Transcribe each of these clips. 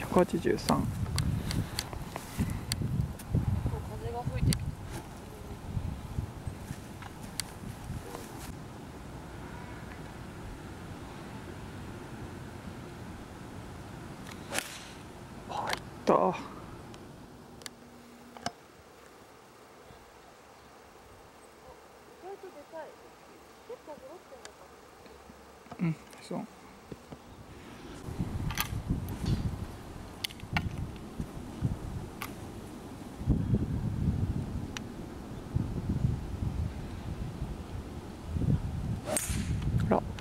183。 風が吹いてきた。 入った。うん、そう。あら。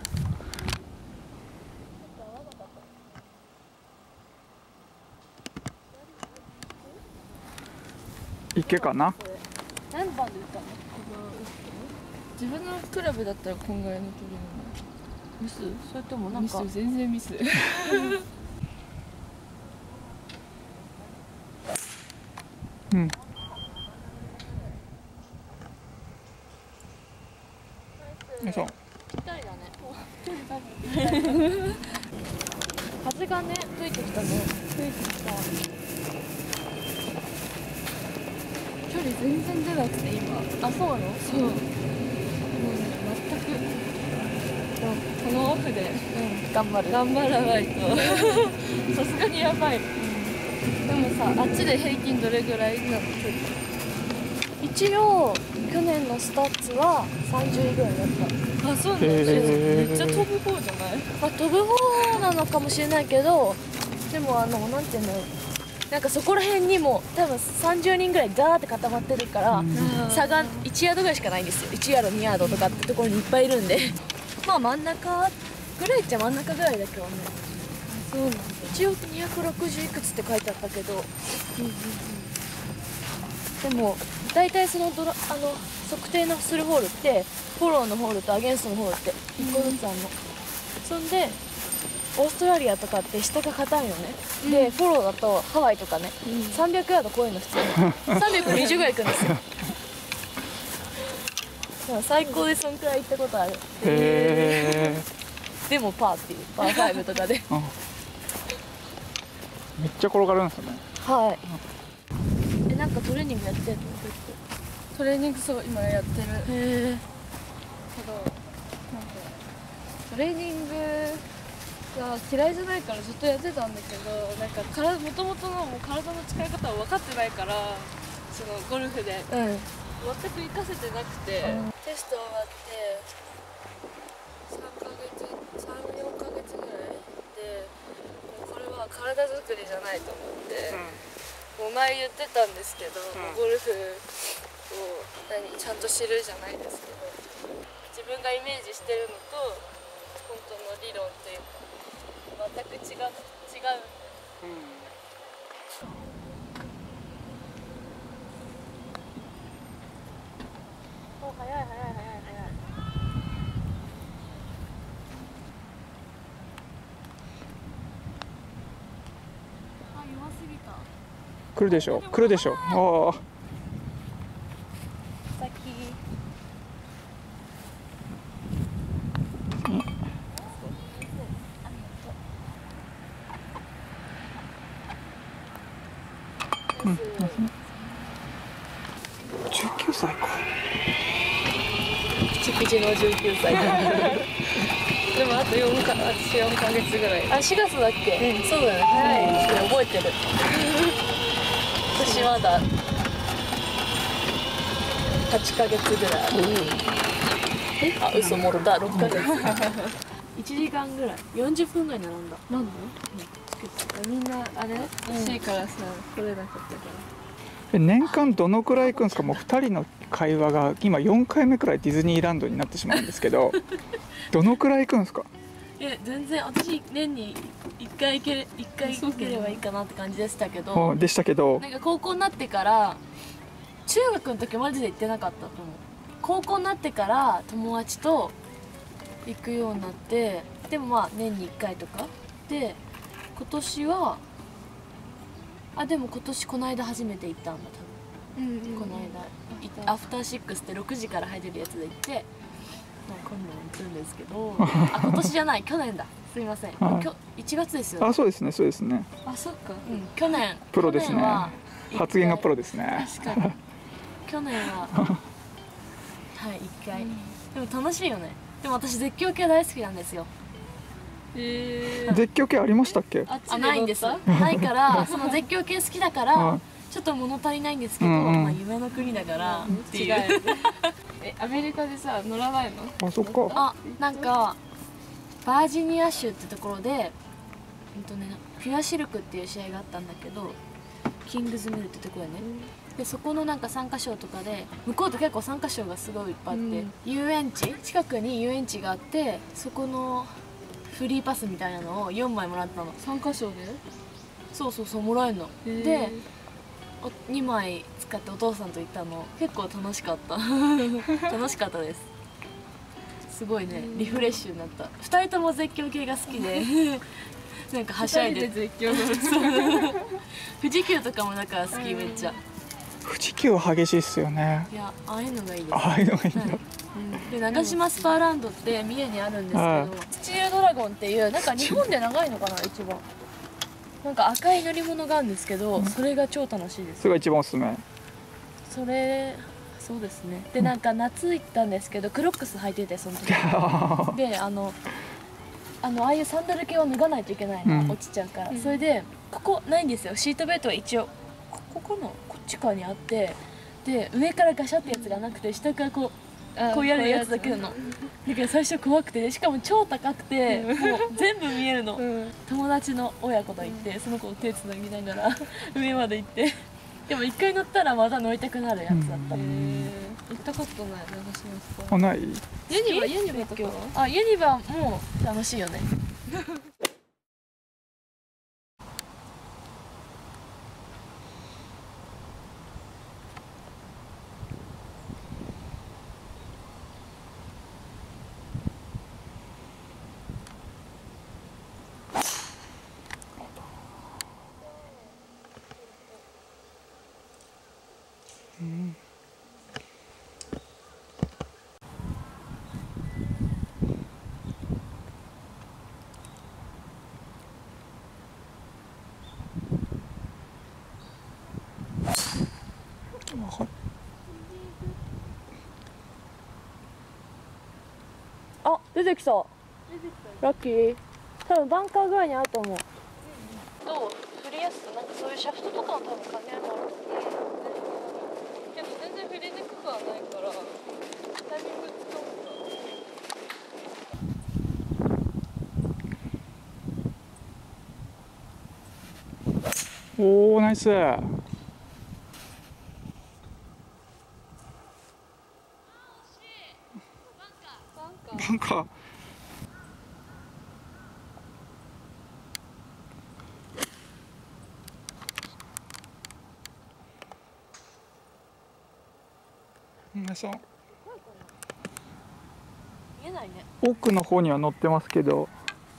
池かな。 何番で打ったの？自分のクラブだったらこんぐらいの距離なの。ミス？それともなんか？ミス、全然ミス。 うん。そう。 ぴったりだね。風がね、吹いてきたね。吹いてきた。距離全然出なくて今。あ、そうなの？そう。もうね、全く。このオフで、頑張らないとさすがにやばい。でもさ、あっちで平均どれぐらいなの？一応去年のスタッツは30位ぐらいだった。あ、そうなんだ。めっちゃ飛ぶ方じゃない？まあ飛ぶ方なのかもしれないけど、でもなんていうの、なんかそこら辺にも多分30人ぐらいガーって固まってるから、差が1ヤードぐらいしかないんですよ。1ヤード2ヤードとかってところにいっぱいいるんでまあ真ん中ぐらいっちゃ真ん中ぐらいだけどね。そうなんだ。一応260いくつって書いてあったけど、でも大体その測定のするホールってフォローのホールとアゲンストのホールって1個ずつあるの。そんでオーストラリアとかって下が硬いよね。でフォローだとハワイとかね、300ヤード超えるの普通に320ぐらいいくんですよ。最高でそんくらい行ったことある。へー。でもパーっていうパー5とかでめっちゃ転がるんですよね。 はい。なんかトレーニングやってんの？トレーニング、そう今やってる。へえ。けどなんかトレーニングが嫌いじゃないからずっとやってたんだけど、なんかもともとのもう体の使い方を分かってないから、そのゴルフで、全く活かせてなくて、テスト終わって3、4ヶ月ぐらいで、もうこれは体作りじゃないと思って、もう前言ってたんですけど、ゴルフをちゃんと知るじゃないですけど、自分がイメージしてるのと本当の理論っていうか全く違う。お、早い。あ、弱すぎた。 来るでしょ。ああ。 先。 19歳か。 ピチピチの19歳でもあと4ヶ月ぐらい。あ、4月だっけ？そうだね。はい。覚えてる。私まだ8ヶ月ぐらい。あ、嘘、もっと6ヶ月。1時間ぐらい、40分ぐらい並んだ。なんで？みんなあれ欲しいからさ、来れなかったから。 年間どのくらい行くんですか？もう2人の会話が今4回目くらいディズニーランドになってしまうんですけどどのくらい行くんですか？ 全然私年に1回行ければいいかなって感じでしたけど、なんか高校になってから、中学の時マジで行ってなかったと思う。高校になってから友達と行くようになって、でもまあ年に1回とかで、今年はでも今年この間初めて行ったんだ多分。この間アフターシックスって6時から入れるやつで行って、まあ、今度行くんですけど今年じゃない、去年だ、すすみません、 はい 1月ですよね。 あ、そうですね、そうですね。 あ、そっか、去年プロですね。 去年は発言がプロですね。 確かに去年ははい1回、でも楽しいよね。でも私絶叫系大好きなんですよ。 絶叫系ありましたっけ？ あ、ないんです。ないからその絶叫系好きだからちょっと物足りないんですけど、まあ夢の国だからっていう。 アメリカでさ乗らないの？ あ、そっか。 あ、なんかバージニア州ってところでピュアシルクっていう試合があったんだけど、キングズミルってところでね、でそこのなんか参加賞とかで、向こうって結構参加賞がすごいいっぱいあって、遊園地近くに遊園地があって、そこのフリーパスみたいなのを4枚もらったの。 参加賞で？ そうそうそう、もらえるので、2枚使ってお父さんと行ったの。結構楽しかった楽しかったです。すごいね、リフレッシュになった。2人とも絶叫系が好きでなんかはしゃいで絶叫が富士急とかもだから好き、めっちゃ。 富士急は激しいっすよね。 いや、ああいうのがいいです。 ああいうのがいいんだ。 で、長島スパーランドって三重にあるんですけど、スチールドラゴンっていうなんか日本で長いのかな、一番なんか赤い乗り物があるんですけど、それが超楽しいです。 それが一番おすすめ。 それ、そうですね。で、なんか夏行ったんですけど、クロックス履いてて、その時で、ああいうサンダル系を脱がないといけないの、落ちちゃうから。それでここないんですよ、シートベルトは一応ここのこっち側にあって、で上からガシャってやつがなくて、下からこうやるやつだけなの。だけど最初怖くて、ね、しかも超高くてもう全部見えるの、友達の親子と行って、その子を手つなぎながら上まで行って、でも一回乗ったらまた乗りたくなるやつだった。 行ったことない、長島スパ。 あ、ない。 ユニバとかは？ あ、ユニバも楽しいよねあ、出てきた。ラッキー。多分バンカーぐらいにあると思う。どう？振りやすさ、なんかそういうシャフトとかの多分兼ね合いもあると思う。 けど全然振りにくくはないからタイミングつかむか。 おお、ナイス。なんかそう、 見えないね。 奥の方には乗ってますけど、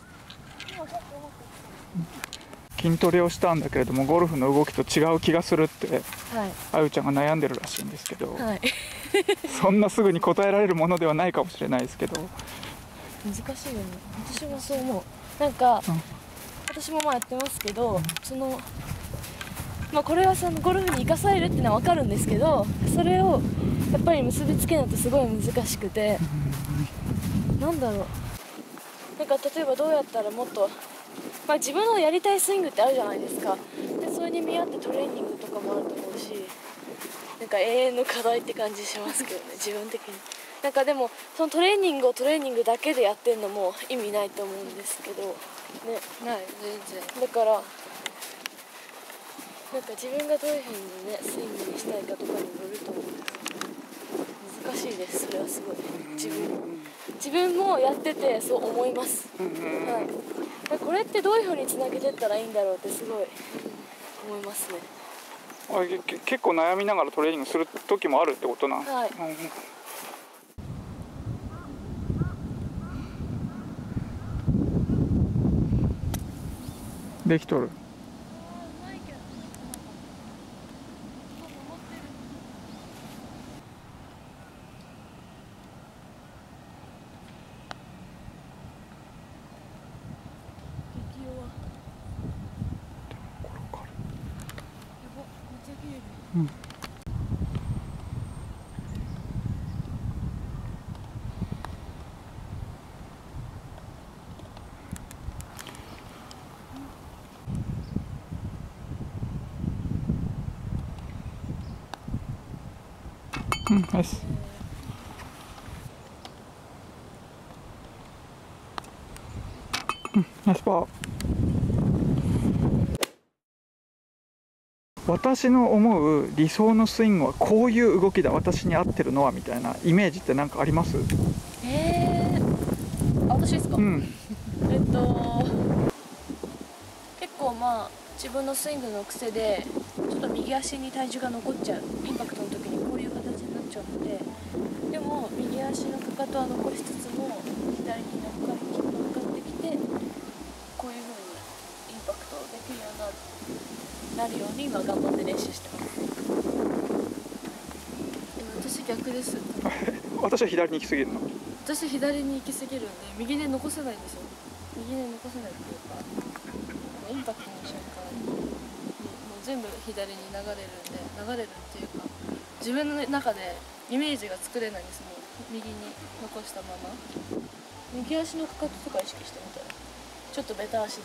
筋トレをしたんだけれどもゴルフの動きと違う気がするってあゆちゃんが悩んでるらしいんですけど、 はいそんなすぐに答えられるものではないかもしれないですけど、 難しいよね。私もそう思う。なんか、私もまあやってますけど、まあ、これはそのゴルフに生かされるっていうのは分かるんですけど、それをやっぱり結びつけるのってすごい難しくて、なんだろう、なんか例えばどうやったらもっと、まあ、自分のやりたいスイングってあるじゃないですか。でそれに見合ってトレーニングとかもあると思うし、なんか永遠の課題って感じしますけどね自分的に。なんかでもそのトレーニングをトレーニングだけでやってるのも意味ないと思うんですけどね。 ない全然。 だからなんか自分がどういう風にねスイングにしたいかとかにもよると思うんですけど、難しいです。それはすごい自分もやっててそう思います、はい、これってどういう風につなげていったらいいんだろうってすごい思いますね。 結構悩みながらトレーニングする時もあるってことなんですか？ はい、 できとる。 うんよし。ナイスパー。私の思う理想のスイングはこういう動きだ、私に合ってるのはみたいなイメージって何かあります？ 私ですか？ うん。 結構まあ自分のスイングの癖でちょっと右足に体重が残っちゃう、インパクトの時にこういう形になっちゃうので、でも右足のかかとは残しつつも左に乗っかってきて、こういう風にインパクトできるようなるように今頑張って練習してます。でも私逆です。 私は左に行き過ぎるの。 私左に行き過ぎるんで右で残せないんですよ。右で残せないっていうか、インパクトの瞬間にもう全部左に流れるっていうか、自分の中でイメージが作れないんです。もう右に残したまま右足のかかととか意識してみたらちょっとベタ足で、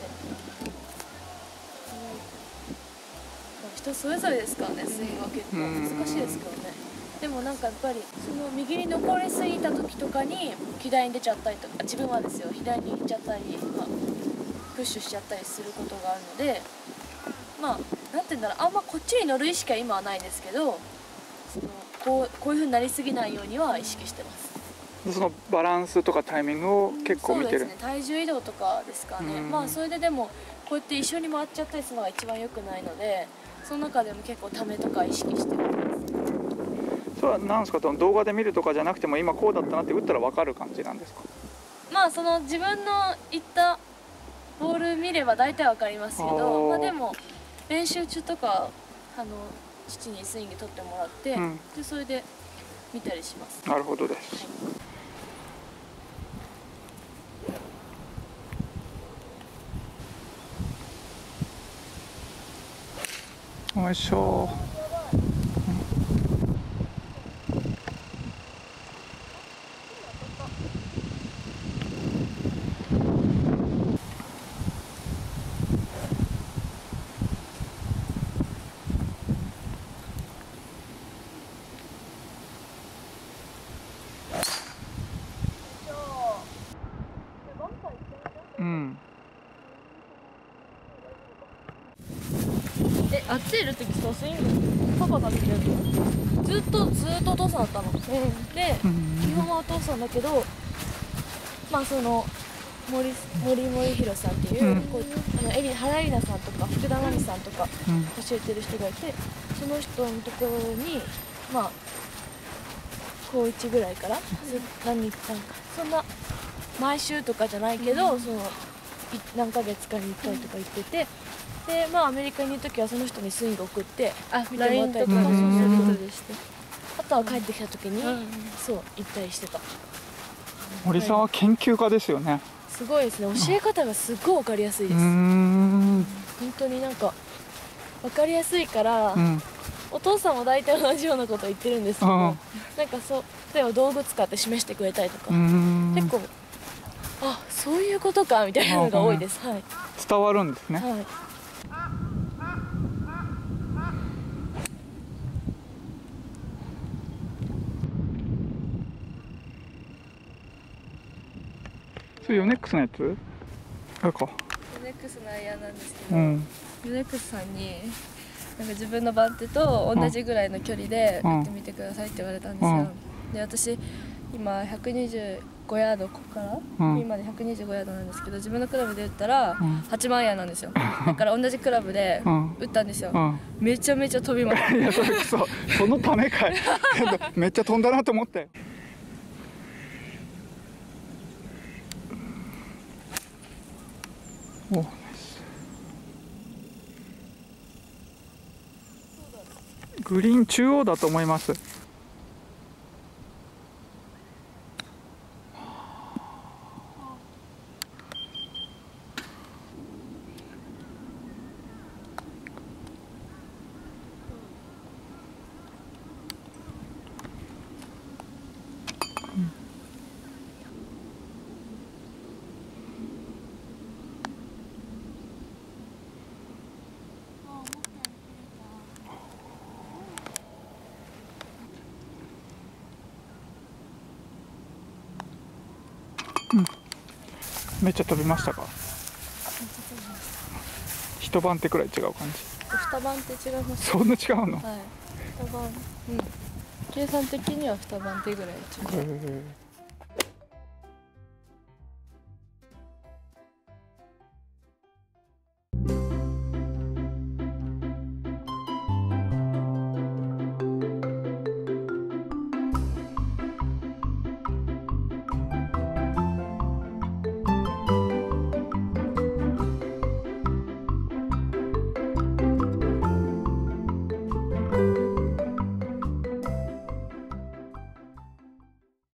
人それぞれですからね、スイングは結構難しいですけどね。でもなんかやっぱりその右に残りすぎた時とかに左に出ちゃったりとか、自分はですよ、左に行っちゃったり、プッシュしちゃったりすることがあるので、なんて言うんだろう、あんまこっちに乗る意識は今はないんですけど、こういう風になりすぎないようには意識してます。 そのバランスとかタイミングを結構見てる。 そうですね、体重移動とかですかね。それででもこうやって一緒に回っちゃったりするのが一番良くないので、その中でも結構ためとか意識してます。 それは何ですか、動画で見るとかじゃなくても今こうだったなって打ったら分かる感じなんですか？ その自分のいったボール見れば大体分かりますけど、でも練習中とか父にスイング取ってもらって、でそれで見たりします。 なるほどです。よいしょ。うん。 あっちいる時さ、スイングパパが見てるのずっとお父さんだったの、で基本はお父さんだけど、その森弘さんっていう、原里奈さんとか福田真美さんとか教えてる人がいて、その人のところに高1ぐらいからなんかそんな毎週とかじゃないけど、その何ヶ月かに1回とか行ってて、でアメリカにいる時はその人にスイング送って見てもらったりとか、あとは帰ってきた時にそう行ったりしてた。 森さんは研究家ですよね。 すごいですね、教え方がすごい分かりやすいです。本当になんか分かりやすいから、お父さんも大体同じようなこと言ってるんですけど、なんか例えば道具使って示してくれたりとか、結構そういうことかみたいなのが多いです。はい、 伝わるんですね。 はい。 それヨネックスのやつ？あれか。 ヨネックスのアイアンなんですけど、ヨネックスさんになんか自分の番手と同じぐらいの距離で打ってみてくださいって言われたんですよ。で私今125ヤード、ここから、ピンまで125ヤードなんですけど、自分のクラブで打ったら8番アイアンなんですよ。だから同じクラブで打ったんですよ。めちゃめちゃ飛びました。 いやそのためかい。めっちゃ飛んだなと思って。グリーン中央だと思います。 めっちゃ飛びましたか？一晩手くらい違う感じ。 二晩って違います。 そんな違うの？ はい。二晩。計算的には二晩手ぐらい違う。 へー